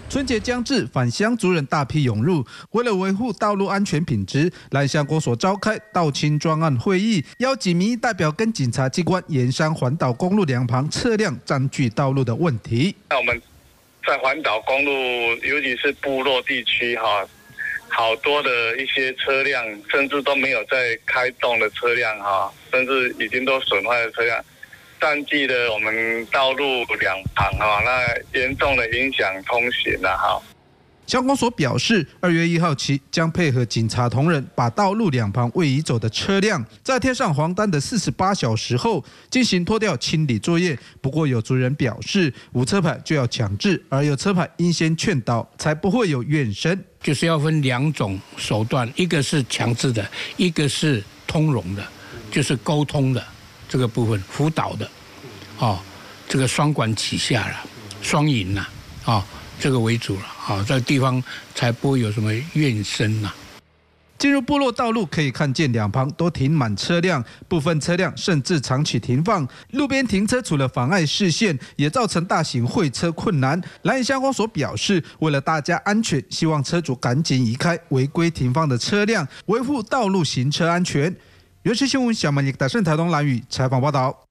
春节将至，返乡族人大批涌入。为了维护道路安全品质，兰乡公所召开道清专案会议，邀集民意代表跟警察机关研商环岛公路两旁车辆占据道路的问题。 那我们在环岛公路，尤其是部落地区好多的一些车辆，甚至都没有在开动的车辆甚至已经都损坏的车辆，占据了我们道路两旁那严重的影响通行了乡公所表示，2月1号起将配合警察同仁，把道路两旁未移走的车辆，在贴上黄单的48小时后进行拖吊清理作业。不过有族人表示，无车牌就要强制，而有车牌应先劝导，才不会有怨声。 就是要分2种手段，一个是强制的，一个是通融的，就是沟通的这个部分，辅导的，这个双管齐下了，双赢了，这个为主了，这个地方才不会有什么怨声呐。 进入部落道路可以看见两旁都停满车辆，部分车辆甚至长期停放。路边停车除了妨碍视线，也造成大型会车困难。兰屿乡公所表示，为了大家安全，希望车主赶紧移开违规停放的车辆，维护道路行车安全。原视新闻小曼也大盛台东兰屿采访报道。